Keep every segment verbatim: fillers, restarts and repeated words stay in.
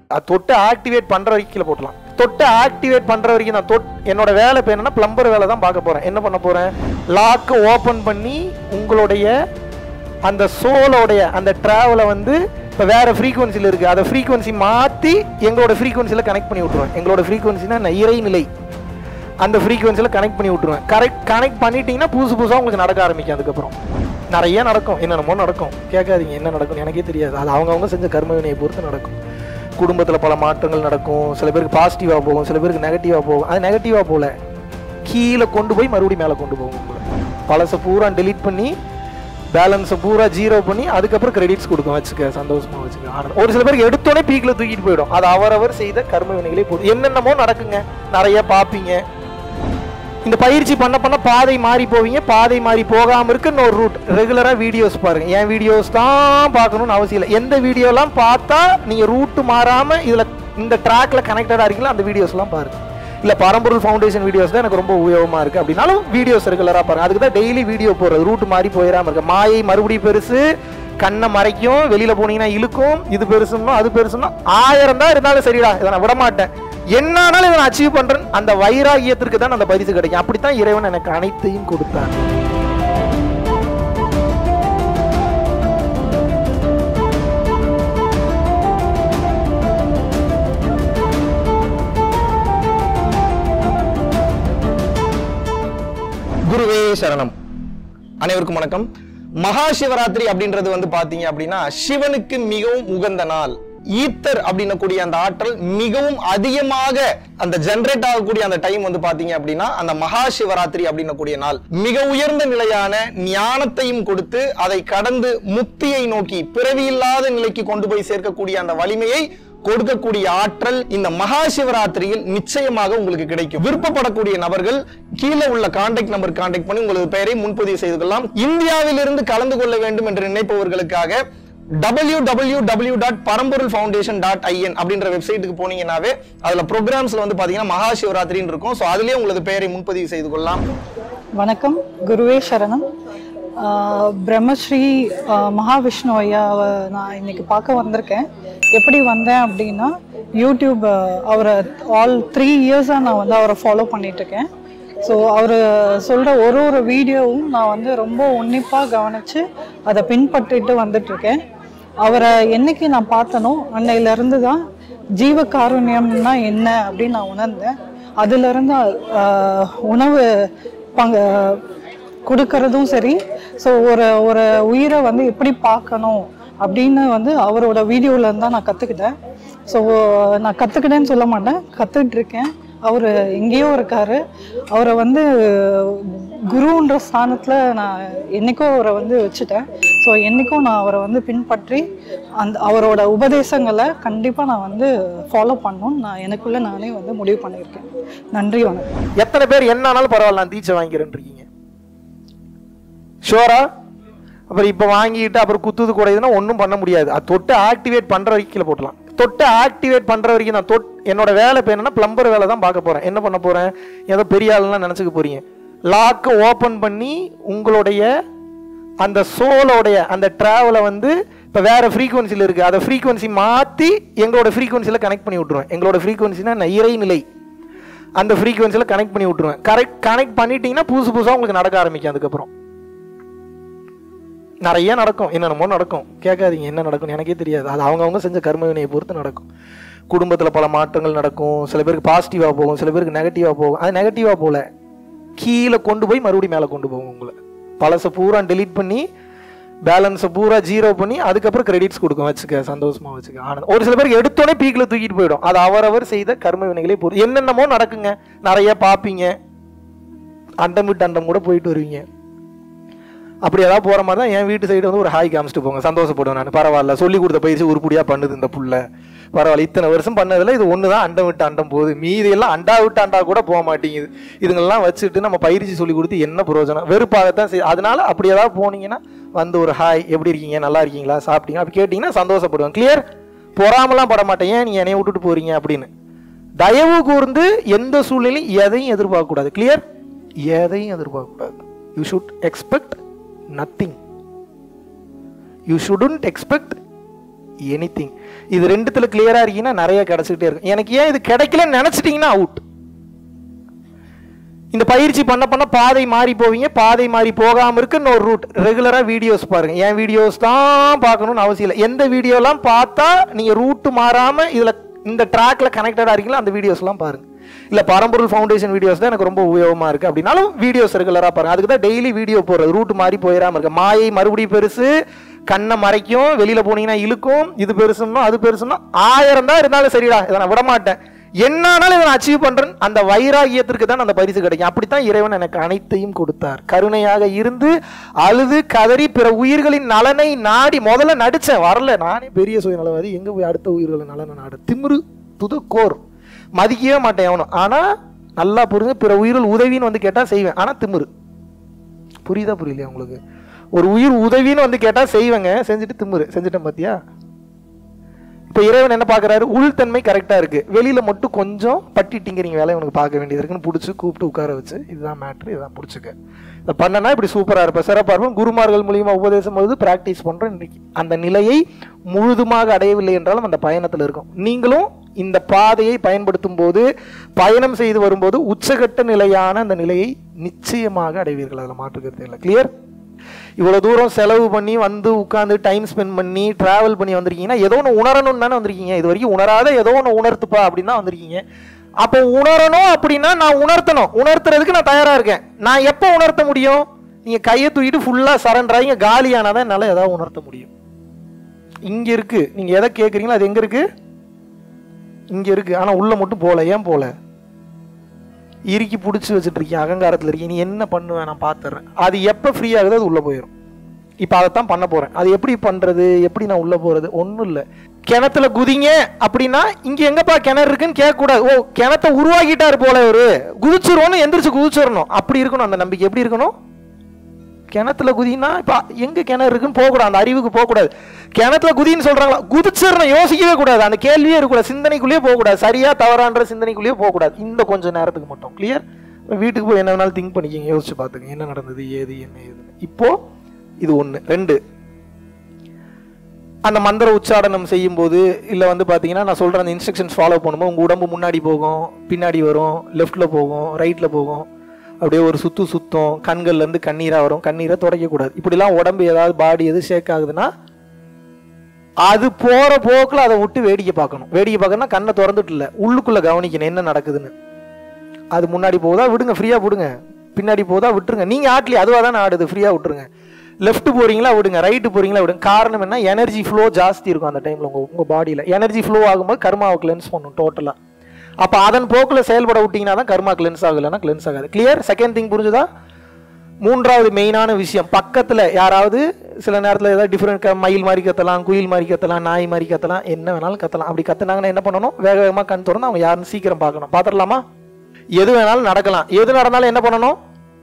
தொட்டு ஆக்டிவேட் பண்ற வரைக்கும் கீழே போட்டலாம். தொட்டு ஆக்டிவேட் பண்ற வரைக்கும் நான் தொட் என்னோட வேலை இப்போ என்னன்னா பிளம்பர் வேலை தான் பார்க்க போறேன். என்ன பண்ண போறேன், லாக்கு ஓப்பன் பண்ணி உங்களுடைய அந்த சோலோடைய அந்த டிராவலை வந்து இப்போ வேற ஃப்ரீக்வன்சியில் இருக்கு, அதை ஃப்ரீக்வன்சி மாற்றி எங்களோட ஃப்ரீக்வன்சியில் கனெக்ட் பண்ணி விட்டுருவேன். எங்களோட ஃப்ரீக்வன்சினா இறைநிலை, அந்த ஃப்ரீக்வன்சியில் கனெக்ட் பண்ணி விட்டுருவேன். கரெக்ட் கனெக்ட் பண்ணிட்டீங்கன்னா புதுசு புதுசாக உங்களுக்கு நடக்க ஆரம்பிக்கும். அதுக்கப்புறம் நிறைய நடக்கும், என்னென்னமோ நடக்கும். கேட்காதீங்க என்ன நடக்கும் எனக்கே தெரியாது, அது அவங்கவுங்க செஞ்ச கர்ம வினையை பொறுத்து நடக்கும். குடும்பத்தில் பல மாற்றங்கள் நடக்கும். சில பேருக்கு பாசிட்டிவாக போகும், சில பேருக்கு நெகட்டிவாக போகும். அது நெகட்டிவாக போகல, கீழே கொண்டு போய் மறுபடியும் மேலே கொண்டு போகும். உங்களை பழசை பூரா டெலீட் பண்ணி பேலன்ஸை பூரா ஜீரோ பண்ணி அதுக்கப்புறம் கிரெடிட்ஸ் கொடுக்கும். வச்சுக்க, சந்தோஷமாக வச்சுக்க, ஆனந்தம். ஒரு சில பேருக்கு எடுத்தோடனே பீக்கில் தூக்கிட்டு போயிடும். அது அவரவர் செய்த கர்ம வினைகளே போதும். என்னென்னமோ நடக்குங்க, நிறைய பார்ப்பீங்க. இந்த பயிற்சி பண்ண பண்ண பாதை மாறி போவீங்க. பாதை மாறி போகாமல் இருக்கு இன்னொரு ரூட். ரெகுலராக வீடியோஸ் பாருங்க. என் வீடியோஸ் தான் பார்க்கணும்னு அவசியம் இல்லை. எந்த வீடியோலாம் பார்த்தா நீங்கள் ரூட்டு மாறாமல் இதில் இந்த ட்ராக்ல கனெக்டடாக இருக்கீங்களோ அந்த வீடியோஸ்லாம் பாருங்க. இல்லை பரம்பொருள் ஃபவுண்டேஷன் வீடியோஸ் தான் எனக்கு ரொம்ப உபயோகமாக இருக்குது அப்படின்னாலும் வீடியோஸ் ரெகுலராக பாருங்க. அதுக்கு தான் டெய்லி வீடியோ போடுறது, ரூட் மாறி போயிடாமல் இருக்கு. மாயை மறுபடியும் பெருசு, கண்ணை மறைக்கும், வெளியில் போனீங்கன்னா இழுக்கும். இது பெருசுன்னா அது பெருசுன்னா ஆயிரம் தான் இருந்தாலும் சரிடா, இதை நான் விட மாட்டேன், என்னாலும் இதை நான் அச்சீவ் பண்றேன். அந்த வைராகியத்திற்கு தான் அந்த பரிசு கிடைக்கும். அப்படித்தான் இறைவன் எனக்கு அனைத்தையும் கொடுத்தான். குருவே சரணம். அனைவருக்கும் வணக்கம். மகா சிவராத்திரி அப்படின்றது வந்து பாத்தீங்க அப்படின்னா சிவனுக்கு மிகவும் உகந்த நாள். ஈத்தர் அப்படின்னக்கூடிய அந்த ஆற்றல் மிகவும் அதிகமாக அந்த ஜெனரேட் ஆகக்கூடிய அந்த டைம் வந்து பாத்தீங்க அப்படின்னா அந்த மகா சிவராத்திரி அப்படின்னக்கூடிய நாள். மிக உயர்ந்த நிலையான ஞானத்தையும் கொடுத்து அதை கடந்து முக்தியை நோக்கி பிறவியில்லாத நிலைக்கு கொண்டு போய் சேர்க்கக்கூடிய அந்த வலிமையை கொடுக்கக்கூடிய ஆற்றல் இந்த மகா சிவராத்திரியில் நிச்சயமாக உங்களுக்கு கிடைக்கும். விருப்பப்படக்கூடிய நபர்கள் கீழே உள்ள கான்டாக்ட் நம்பர் கான்டாக்ட் பண்ணி உங்களது பெயரை முன்பதிவு செய்து கொள்ளலாம். இந்தியாவிலிருந்து கலந்து கொள்ள வேண்டும் என்று நினைப்பவர்களுக்காக W W W dot Paramporul foundation dot IN அப்படின்ற வெப்சைட்டுக்கு போனீங்கன்னாவே அதுல ப்ரோக்ராம்ஸ்ல வந்து பாத்தீங்கன்னா மகா சிவராத்திரின்னு இருக்கும். ஸோ அதுலயே உங்களது பெயரை முன்பதிவு செய்து கொள்ளலாம். வணக்கம், குருவே சரணம். பிரம்மஸ்ரீ மகாவிஷ்ணு ஐயாவை நான் இன்னைக்கு பார்க்க வந்திருக்கேன். எப்படி வந்தேன் அப்படின்னா யூடியூப் அவரை ஆல் த்ரீ இயர்ஸாக நான் வந்து அவரை ஃபாலோ பண்ணிட்டு இருக்கேன். ஸோ அவர் சொல்கிற ஒரு ஒரு வீடியோவும் நான் வந்து ரொம்ப உன்னிப்பாக கவனித்து அதை பின்பற்றிட்டு வந்துட்டுருக்கேன். அவரை என்னைக்கு நான் பார்த்தனோ அன்னையிலேருந்து தான் ஜீவகாருண்யம்னா என்ன அப்படின்னு நான் உணர்ந்தேன். அதுலேருந்து உணவு பங்கு கொடுக்கறதும் சரி, ஸோ ஒரு ஒரு உயிரை வந்து எப்படி பார்க்கணும் அப்படின்னு வந்து அவரோட வீடியோவிலேருந்து தான் நான் கற்றுக்கிட்டேன். ஸோ நான் கற்றுக்கிட்டேன்னு சொல்ல மாட்டேன், கற்றுக்கிட்டுருக்கேன். அவர் எங்கேயோ இருக்கார். அவரை வந்து குருன்ற ஸ்தானத்தில் நான் என்றைக்கும் அவரை வந்து வச்சுட்டேன். ஸோ என்றைக்கும் நான் அவரை வந்து பின்பற்றி அந்த அவரோட உபதேசங்களை கண்டிப்பாக நான் வந்து ஃபாலோ பண்ணணும்னு நான் எனக்குள்ளே நானே வந்து முடிவு பண்ணியிருக்கேன். நன்றி, வணக்கம். எத்தனை பேர் என்ன ஆனாலும் பரவாயில்ல நான் தீட்சை வாங்கிக்கிறேன் இருக்கீங்க? ஷோரா? அப்புறம் இப்போ வாங்கிட்டு அப்புறம் குத்துது கூடையுதுன்னா ஒன்றும் பண்ண முடியாது. அது தொட்டு ஆக்டிவேட் பண்ணுற வரைக்கும் கீழே போட்டலாம். தொட்டு ஆக்டிவேட் பண்ணுற வரைக்கும் நான் தொட் என்னோட வேலை இப்போ என்னன்னா பிளம்பர் வேலை தான் பார்க்க போகிறேன். என்ன பண்ண போகிறேன், ஏதோ பெரிய ஆளுலாம் நினச்சிக்க போகிறீங்க. லாக்கை ஓப்பன் பண்ணி உங்களுடைய அந்த சோலோடைய அந்த ட்ராவலை வந்து இப்போ வேறு ஃப்ரீக்வன்சியில் இருக்குது, அதை ஃப்ரீக்வன்சி மாற்றி எங்களோட ஃப்ரீக்வன்சியில் கனெக்ட் பண்ணி விட்ருவேன். எங்களோட ஃப்ரீக்வன்சினா இறைநிலை, அந்த ஃப்ரீக்வன்சியில் கனெக்ட் பண்ணி விட்ருவேன். கரெக்ட் கனெக்ட் பண்ணிட்டீங்கன்னா புதுசு புதுசாக உங்களுக்கு நடக்க ஆரம்பிக்கும். அதுக்கப்புறம் நிறைய நடக்கும், என்னென்னமோ நடக்கும். கேட்காதீங்க என்ன நடக்கும் எனக்கே தெரியாது, அது அவங்கவுங்க செஞ்ச கர்ம வினையை பொறுத்து நடக்கும். குடும்பத்தில் பல மாற்றங்கள் நடக்கும். சில பேருக்கு பாசிட்டிவாக போகும், சில பேருக்கு நெகட்டிவாக போகும். அது நெகட்டிவாக போகல, கீழே கொண்டு போய் மறுபடியும் மேலே கொண்டு போகும். உங்களை பழசை பூரா டெலீட் பண்ணி பேலன்ஸை பூரா ஜீரோ பண்ணி அதுக்கப்புறம் கிரெடிட்ஸ் கொடுக்கும். வச்சுக்க, சந்தோஷமாக வச்சுக்க, ஆனந்தம். ஒரு சில பேருக்கு எடுத்தோடனே பீக்கில் தூக்கிட்டு போயிடும். அது அவரவர் செய்த கர்ம வினைகளே பொறுத்து. என்னென்னமோ நடக்குங்க, நிறைய பார்ப்பீங்க. அண்டம் விட்டு அண்டம் கூட போயிட்டு வருவீங்க. அப்படி ஏதாவது போகிற மாதிரி தான் என் வீட்டு சைடு வந்து ஒரு ஹாய் காமிச்சிட்டு போங்க, சந்தோஷப்படுவேன் நான். பரவாயில்ல, சொல்லி கொடுத்த பயிற்சி உருப்படியாக பண்ணுது இந்த புள்ள, பரவாயில்ல, இத்தனை வருஷம் பண்ணதில்ல, இது ஒன்று தான் அண்டம் விட்டு அண்டம் போகுது, மீதி எல்லாம் அண்டா விட்டு அண்டா கூட போக மாட்டேங்குது. இதுங்கெல்லாம் வச்சுட்டு நம்ம பயிற்சி சொல்லி கொடுத்து என்ன பிரயோஜனம், வெறுப்பாகத்தான் செய். அதனால அப்படி ஏதாவது போனீங்கன்னா வந்து ஒரு ஹாய், எப்படி இருக்கீங்க, நல்லா இருக்கீங்களா, சாப்பிட்டீங்க அப்படி கேட்டிங்கன்னா சந்தோஷப்படுவேன். கிளியர்? பொறாமலாம் பட மாட்டேன், ஏன் நீங்கள் என்னைய விட்டுட்டு போகிறீங்க அப்படின்னு. தயவு கூர்ந்து எந்த சூழ்நிலையும் எதையும் எதிர்பார்க்கக்கூடாது. கிளியர்? எதையும் எதிர்பார்க்கக்கூடாது. You should expect nothing. You shouldn't expect anything. இது ரெண்டுத்துல கிளியரா இருக்கீங்கன்னா நிறைய கிடைச்சிக்கிட்டே இருக்கும். எனக்கு ஏன் இது கிடைக்கலன்னு நினைச்சிட்டீங்கன்னா அவுட். இந்த பயிற்சி பண்ண பண்ண பாதை மாறி போவீங்க. பாதை மாறி போகாம இருக்கு இன்னொரு ரூட். ரெகுலரா வீடியோஸ் பாருங்க. என் வீடியோஸ் தான் பார்க்கணும்னு அவசியம் இல்லை. எந்த வீடியோலாம் பார்த்தா நீங்க ரூட் மாறாம இதுல இந்த ட்ராக்ல கனெக்டடா இருக்கீங்களோ அந்த வீடியோஸ்லாம் பாருங்க. இல்ல பரம்பொருள் ஃபவுண்டேஷன் வீடியோஸ் தான் எனக்கு ரொம்ப உபயோகமா இருக்கு அப்படின்னாலும் வீடியோஸ் ரெகுலரா பாருங்க. அதுக்கு தான் டெய்லி வீடியோ போடுறது. ரூட் மாறி போயிடாம இருக்கு. மாயை மறுபடியும் பெருசு, கண்ணை மறைக்கும், வெளியில போனீங்கன்னா இழுக்கும். இது பெருசுன்னா அது பெருசுன்னா ஆயிரம் தான் இருந்தாலும் சரிடா, இதை நான் விட மாட்டேன், என்னாலும் இதை நான் அச்சீவ் பண்றேன், அந்த வைராகியத்திற்கு தான் அந்த பரிசு கிடைக்கும். அப்படித்தான் இறைவன் எனக்கு அனைத்தையும் கொடுத்தார். கருணையாக இருந்து அழுது கதறி பிற உயிர்களின் நலனை நாடி முதல்ல நடிச்சேன். வரல, நானே பெரிய சுயநலவாதி, எங்க போய் அடுத்த உயிர்களின் நலனை நாடு, திமிரு துதுக்கோர், மதிக்கவே மாட்டேன் எவனும். ஆனா நல்லா புரிஞ்சு, பிற உயிர்கள் உதவின்னு வந்து கேட்டா செய்வேன். ஆனா திமிரு. புரியுதா புரியலையா உங்களுக்கு? ஒரு உயிர் உதவின்னு வந்து கேட்டா செய்வேங்க, செஞ்சுட்டு திமிரு. செஞ்சுட்டேன் பாத்தியா? இப்போ இறைவன் என்ன பார்க்குறாரு? உள்தன்மை கரெக்டாக இருக்குது, வெளியில் மட்டும் கொஞ்சம் பட்டி டிங்கரிங் வேலை உனக்கு பார்க்க வேண்டியது இருக்குன்னு பிடிச்சி கூப்பிட்டு உட்கார வச்சு, இதுதான் மேட்ரு, இதுதான் பிடிச்சிக்க, இதை பண்ணனா இப்படி சூப்பராக இருப்பேன், சிறப்பாக இருப்பேன். குருமார்கள் மூலியமாக உபதேசம் போது ப்ராக்டிஸ் பண்ணுறோம். இன்றைக்கி அந்த நிலையை முழுதுமாக அடையவில்லை என்றாலும் அந்த பயணத்தில் இருக்கும். நீங்களும் இந்த பாதையை பயன்படுத்தும் போது, பயணம் செய்து வரும்போது உச்சகட்ட நிலையான அந்த நிலையை நிச்சயமாக அடைவீர்கள். அதில் மாற்றுக்கிறது இல்லை. கிளியர்? இவ்வளோ தூரம் செலவு பண்ணி வந்து உட்காந்து டைம் ஸ்பெண்ட் பண்ணி ட்ராவல் பண்ணி வந்திருக்கீங்கன்னா ஏதோ ஒன்று உணரணும்னு தானே வந்திருக்கீங்க. இது வரைக்கும் உணராத ஏதோ ஒன்று உணர்த்துப்பா அப்படின்னு தான் வந்திருக்கீங்க. அப்போ உணரணும் அப்படின்னா நான் உணர்த்தணும். உணர்த்துறதுக்கு நான் தயாராக இருக்கேன். நான் எப்போ உணர்த்த முடியும்? நீங்கள் கையை தூக்கிட்டு ஃபுல்லாக சரண்டர் ஆகிங்க காலியானாதான் என்னால் ஏதாவது உணர்த்த முடியும். இங்கே இருக்குது. நீங்கள் எதை கேட்குறீங்களோ அது எங்கே இருக்குது? இங்கே இருக்குது. ஆனால் உள்ளே மட்டும் போகல. ஏன் போகல? இறுக்கி பிடிச்சி வச்சுட்டு இருக்கீங்க, அகங்காரத்தில் இருக்கீங்க. நீ என்ன பண்ணுவேன் நான் பார்த்துறேன். அது எப்போ ஃப்ரீ ஆகுது அது உள்ளே போயிடும். இப்போ அதைத்தான் பண்ண போகிறேன். அது எப்படி பண்ணுறது, எப்படி நான் உள்ளே போகிறது? ஒன்றும் இல்லை. கிணத்துல குதிங்க அப்படின்னா இங்கே எங்கப்பா கிணறு இருக்குன்னு கேட்கக்கூடாது. ஓ, கிணத்தை உருவாக்கிட்டாரு போல ஒரு குதிச்சிருவோன்னு எந்திரிச்சு குதிச்சிடணும். அப்படி இருக்கணும் அந்த நம்பிக்கை. எப்படி இருக்கணும்? கிணத்துல குதினா இப்போ எங்கே கிணறு இருக்குன்னு போகக்கூடாது, அந்த அறிவுக்கு போகக்கூடாது. கிணத்துல குதின்னு சொல்கிறாங்களா, குதிச்சிடணும், யோசிக்கவே கூடாது, அந்த கேள்வியே இருக்கக்கூடாது, சிந்தனைக்குள்ளேயே போகக்கூடாது, சரியா தவறான்ற சிந்தனைக்குள்ளேயே போகக்கூடாது. இந்த கொஞ்சம் நேரத்துக்கு மட்டும். கிளியர்? வீட்டுக்கு போய் என்ன வேணாலும் திங்க் பண்ணிக்கிங்க, யோசிச்சு பார்த்துங்க என்ன நடந்தது, ஏது என்ன ஏதுன்னு. இப்போ இது ஒன்று. ரெண்டு, அந்த மந்திர உச்சாடனம் செய்யும் போது இல்லை வந்து பார்த்தீங்கன்னா நான் சொல்கிற அந்த இன்ஸ்ட்ரக்ஷன்ஸ் ஃபாலோ பண்ணும்போது உங்கள் உடம்பு முன்னாடி போகும், பின்னாடி வரும், லெஃப்டில் போகும், ரைட்டில் போகும், அப்படியே ஒரு சுத்து சுத்தம், கண்கள்லேருந்து கண்ணீராக வரும். கண்ணீரை துடைக்கக்கூடாது. இப்படிலாம் உடம்பு ஏதாவது பாடி எது ஷேக் ஆகுதுன்னா அது போகிற போக்கில் அதை விட்டு வேடிக்கை பார்க்கணும். வேடிக்கை பார்க்கணும்னா கண்ணை திறந்துட்டு இல்லை, உள்ளுக்குள்ளே கவனிக்கணும் என்ன நடக்குதுன்னு. அது முன்னாடி போகுதா விடுங்க, ஃப்ரீயாக விடுங்க. பின்னாடி போகுதா விட்டுருங்க. நீங்கள் ஆட்லி அதுவாக தானே ஆடுது, ஃப்ரீயாக விட்டுருங்க. லெஃப்ட் போகிறீங்களா விடுங்க, ரைட்டு போகிறீங்களா விடுங்க. காரணம் என்ன? எனர்ஜி ஃப்ளோ ஜாஸ்தி இருக்கும் அந்த டைமில். உங்கள் உங்கள் பாடியில் எனர்ஜி ஃப்ளோ ஆகும்போது கர்மாவை கிளென்ஸ் பண்ணும் டோட்டலாக. அப்போ அதன் போக்கில் செயல்பட விட்டிங்கன்னா தான் கர்மா கிளென்ஸ் ஆகலைன்னா கிளென்ஸ் ஆகாது. கிளியர்? செகண்ட் திங் புரிஞ்சுதா? மூன்றாவது மெயினான விஷயம், பக்கத்தில் யாராவது சில நேரத்தில் ஏதாவது டிஃப்ரெண்ட் மயில் மாதிரி கத்தலாம், குயில் மாதிரி கத்தலாம், நாய் மாதிரி கத்தலாம், என்ன வேணாலும் கத்தலாம். அப்படி கத்துனாங்கன்னா என்ன பண்ணணும்? வேக வேகமாக கண் திறந்து அவங்க யாருன்னு சீக்கிரம் பார்க்கணும். பார்த்துடலாமா? எது வேணாலும் நடக்கலாம். எது நடந்தாலும் என்ன பண்ணணும்?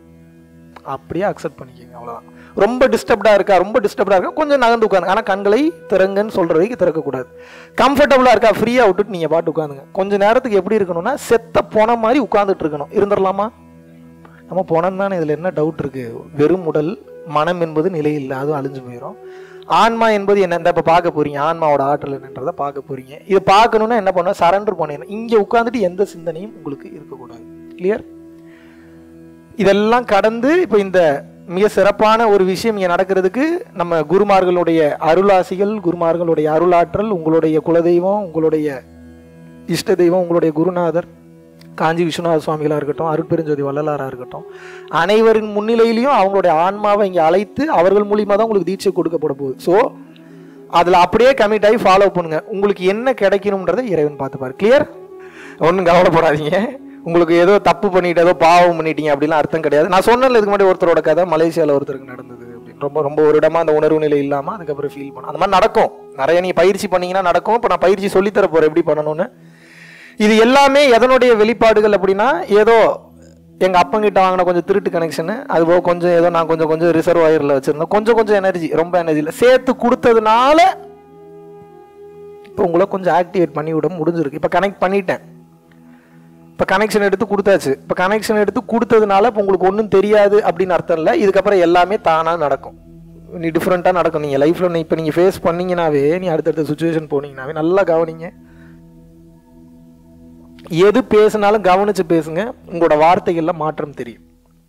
அப்படியே அக்செப்ட் பண்ணிக்கோங்க, அவ்வளோதான். ரொம்ப டிஸ்டர்ப்டாக இருக்கா, ரொம்ப டிஸ்டர்ப்டாக இருக்கா, கொஞ்சம் நகர்ந்து உட்காந்து. ஆனால் கண்களை திறங்கன்னு சொல்கிற வரைக்கும் திறக்கக்கூடாது. கம்ஃபர்டபுளாக இருக்கா, ஃப்ரீயாக விட்டுட்டு நீங்கள் பாட்டு உட்காந்துங்க. கொஞ்சம் நேரத்துக்கு எப்படி இருக்கணும்னா செத்த போன மாதிரி உட்காந்துட்டு இருக்கணும். இருந்துடலாமா? நம்ம போனோம் தானே, இதில் என்ன டவுட் இருக்குது? வெறும் உடல், மனம் என்பது நிலை இல்லை, அதுவும் அழிஞ்சு போயிடும். ஆன்மா என்பது என்ன, இந்த இப்போ பார்க்க போகிறீங்க, ஆன்மாவோட ஆற்றல் என்னன்றதை பார்க்க போகிறீங்க. இதை பார்க்கணுன்னா என்ன பண்ணணும்? சரண்டர் பண்ணிடணும். இங்கே உட்காந்துட்டு எந்த சிந்தனையும் உங்களுக்கு இருக்கக்கூடாது. கிளியர்? இதெல்லாம் கடந்து இப்போ இந்த மிக சிறப்பான ஒரு விஷயம் இங்கே நடக்கிறதுக்கு நம்ம குருமார்களுடைய அருளாசிகள், குருமார்களுடைய அருளாற்றல், உங்களுடைய குலதெய்வம், உங்களுடைய இஷ்ட தெய்வம், உங்களுடைய குருநாதர் காஞ்சி விஸ்வநாத சுவாமிகளாக இருக்கட்டும், அருட்பெருஞ்சோதி வள்ளலாராக இருக்கட்டும், அனைவரின் முன்னிலையிலையும் அவங்களுடைய ஆன்மாவை இங்கே அழைத்து அவர்கள் மூலியமாக தான் உங்களுக்கு தீட்சை கொடுக்கப்பட போகுது. ஸோ அதில் அப்படியே கமிட் ஆகி ஃபாலோ பண்ணுங்க. உங்களுக்கு என்ன கிடைக்கணுன்றதை இறைவன் பார்த்துப்பார். கிளியர்? ஒன்றும் கவலைப்படாதீங்க. உங்களுக்கு ஏதோ தப்பு பண்ணிட்டு ஏதோ பாவம் பண்ணிட்டீங்க அப்படிலாம் அர்த்தம் கிடையாது. நான் சொன்னல இதுக்கு முன்னாடி ஒருத்தரோட கதை மலேசியாவில் ஒருத்தருக்கு நடந்தது அப்படின்னு. ரொம்ப ரொம்ப ஒரு இடமா அந்த உணர்வு நிலை இல்லாமல் அதுக்கப்புறம் ஃபீல் பண்ண அந்த மாதிரி நடக்கும். நிறைய நீங்கள் பயிற்சி பண்ணீங்கன்னா நடக்கும். இப்போ நான் பயிற்சி சொல்லித்தர போகிறேன் எப்படி பண்ணணும்னு. இது எல்லாமே எதனுடைய வெளிப்பாடுகள் அப்படின்னா, ஏதோ எங்கள் அப்பங்கிட்ட வாங்கின கொஞ்சம் திருட்டு கனெக்ஷனு, அதுபோக கொஞ்சம் ஏதோ நான் கொஞ்சம் கொஞ்சம் ரிசர்வ் ஆயரில் வச்சுருந்தேன், கொஞ்சம் கொஞ்சம் எனர்ஜி, ரொம்ப எனர்ஜி இல்லை, சேர்த்து கொடுத்ததுனால இப்போ உங்களை கொஞ்சம் ஆக்டிவேட் பண்ணி விட முடிஞ்சிருக்கு. இப்போ கனெக்ட் பண்ணிட்டேன், இப்போ கனெக்ஷன் எடுத்து கொடுத்தாச்சு. இப்போ கனெக்ஷன் எடுத்து கொடுத்ததுனால இப்போ உங்களுக்கு ஒன்றும் தெரியாது அப்படின்னு அர்த்தம் இல்லை. இதுக்கப்புறம் எல்லாமே தானாக நடக்கும். நீ டிஃப்ரெண்ட்டாக நடக்கும். நீங்கள் லைஃப்பில் நீ இப்போ நீங்கள் ஃபேஸ் பண்ணீங்கன்னாவே நீ அடுத்தடுத்த சுச்சுவேஷன் போனீங்கன்னாவே நல்லா கவனிங்க. எது பேசினாலும் கவனித்து பேசுங்க, உங்களோட வார்த்தைகளில் மாற்றம் தெரியும்.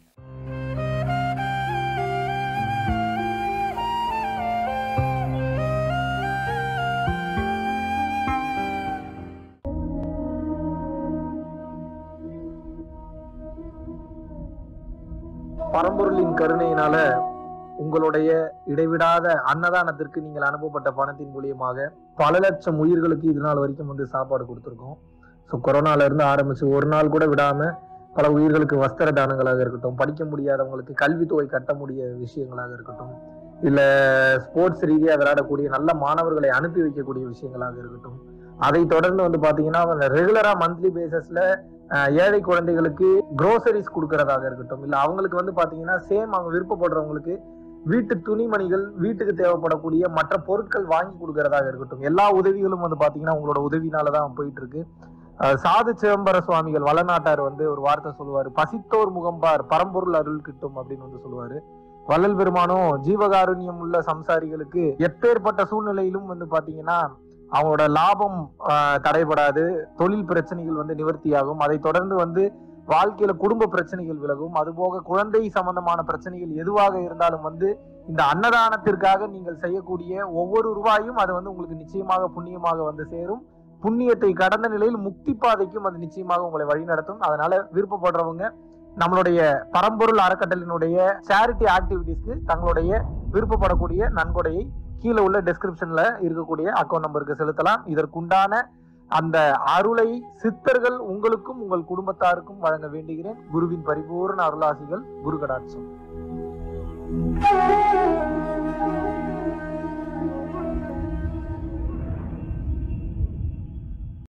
பரம்பொருளின் கருணையினால உங்களுடைய இடைவிடாத அன்னதானத்திற்கு நீங்கள் அனுப்பப்பட்ட பணத்தின் மூலியமாக பல லட்சம் உயிர்களுக்கு இது நாள் வரைக்கும் வந்து சாப்பாடு கொடுத்துருக்கோம். ஸோ கொரோனால இருந்து ஆரம்பிச்சு ஒரு நாள் கூட விடாம பல உயிர்களுக்கு வஸ்திர தானங்களாக இருக்கட்டும், படிக்க முடியாதவங்களுக்கு கல்வித்தொகை கட்ட முடிய விஷயங்களாக இருக்கட்டும், இல்ல ஸ்போர்ட்ஸ் ரீதியா விளையாடக்கூடிய நல்ல மாணவர்களை அனுப்பி வைக்கக்கூடிய விஷயங்களாக இருக்கட்டும், அதை தொடர்ந்து வந்து பாத்தீங்கன்னா ரெகுலரா மந்த்லி பேசிஸ்ல ஏழை குழந்தைகளுக்கு குரோசரிஸ் கொடுக்கறதாக இருக்கட்டும், இல்ல அவங்களுக்கு வந்து பாத்தீங்கன்னா சேம் அவங்க விருப்பப்படுறவங்களுக்கு வீட்டு துணிமணிகள், வீட்டுக்கு தேவைப்படக்கூடிய மற்ற பொருட்கள் வாங்கி கொடுக்கறதாக இருக்கட்டும், எல்லா உதவிகளும் வந்து பாத்தீங்கன்னா உங்களோட உதவினாலதான் போயிட்டு இருக்கு. சாது சிதம்பர சுவாமிகள் வளநாட்டார் வந்து ஒரு வார்த்தை சொல்லுவாரு, பசித்தோர் முகம்பார் பரம்பொருள் அருள் கிட்டும் அப்படின்னு வந்து சொல்லுவாரு. வள்ளல் பெருமானும் ஜீவகாருண்யம் உள்ள சம்சாரிகளுக்கு எப்பேற்பட்ட சூழ்நிலையிலும் வந்து பாத்தீங்கன்னா அவங்களோட லாபம் தடைபடாது, தொழில் பிரச்சனைகள் வந்து நிவர்த்தியாகும், அதை தொடர்ந்து வந்து வாழ்க்கையில குடும்ப பிரச்சனைகள் விலகும், அதுபோக குழந்தை சம்பந்தமான பிரச்சனைகள் எதுவாக இருந்தாலும் வந்து இந்த அன்னதானத்திற்காக நீங்கள் செய்யக்கூடிய ஒவ்வொரு ரூபாயும் அது வந்து உங்களுக்கு நிச்சயமாக புண்ணியமாக வந்து சேரும். புண்ணியத்தை கடந்த நிலையில் முக்தி பாதைக்கும் அது நிச்சயமாக உங்களை வழிநடத்தும். அதனால விருப்பப்படுறவங்க நம்மளுடைய பரம்பொருள் அறக்கட்டளினுடைய சேரிட்டி ஆக்டிவிட்டிஸ்க்கு தங்களுடைய விருப்பப்படக்கூடிய நன்கொடையை கீழே உள்ள டெஸ்கிரிப்ஷன்ல இருக்கக்கூடிய அக்கௌண்ட் நம்பருக்கு செலுத்தலாம். இதற்குண்டான அந்த அருளை சித்தர்கள் உங்களுக்கும் உங்கள் குடும்பத்தாருக்கும் வழங்க வேண்டுகிறேன். குருவின் பரிபூர்ண அருளாசிகள். குரு கடாட்சம்.